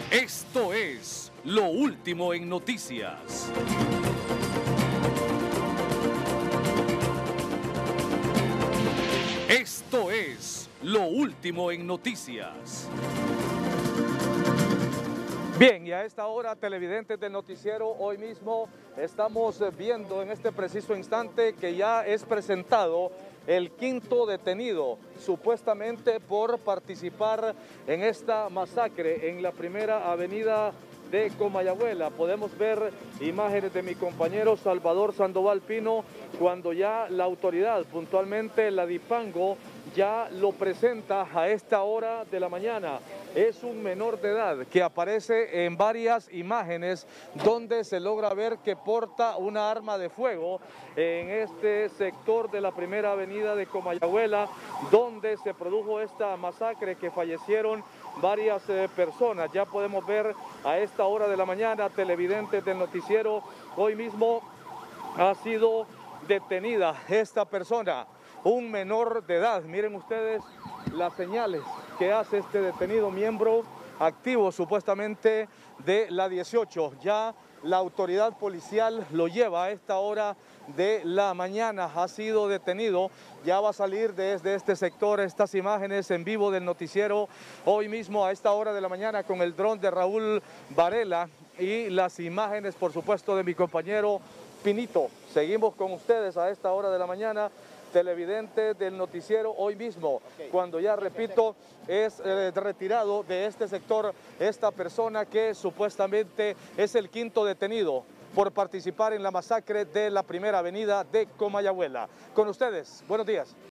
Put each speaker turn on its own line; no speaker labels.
Esto es Lo Último en Noticias. Esto es Lo Último en Noticias. Bien, y a esta hora, televidentes del noticiero, hoy mismo estamos viendo en este preciso instante que ya es presentado el quinto detenido, supuestamente por participar en esta masacre en la primera avenida de Comayagüela. Podemos ver imágenes de mi compañero Salvador Sandoval Pino cuando ya la autoridad, puntualmente la Dipango, ya lo presenta a esta hora de la mañana. Es un menor de edad que aparece en varias imágenes donde se logra ver que porta una arma de fuego en este sector de la primera avenida de Comayagüela, donde se produjo esta masacre que fallecieron varias personas. Ya podemos ver a esta hora de la mañana, televidentes del noticiero, hoy mismo ha sido detenida esta persona, un menor de edad. Miren ustedes las señales que hace este detenido, miembro activo supuestamente de la 18. Ya la autoridad policial lo lleva a esta hora de la mañana, ha sido detenido, ya va a salir desde este sector. Estas imágenes en vivo del noticiero hoy mismo a esta hora de la mañana con el dron de Raúl Varela y las imágenes, por supuesto, de mi compañero Pinito. Seguimos con ustedes a esta hora de la mañana, televidente del noticiero hoy mismo, cuando ya, repito, es retirado de este sector esta persona que supuestamente es el quinto detenido por participar en la masacre de la primera avenida de Comayagüela. Con ustedes, buenos días.